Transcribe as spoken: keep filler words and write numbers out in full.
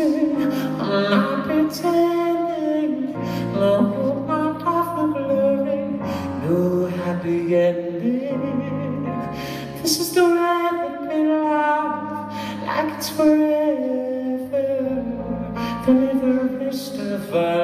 honesty. I'm not pretending. No, not half the glory. No happy ending. This is the way that we love, like it's forever. The never rest of our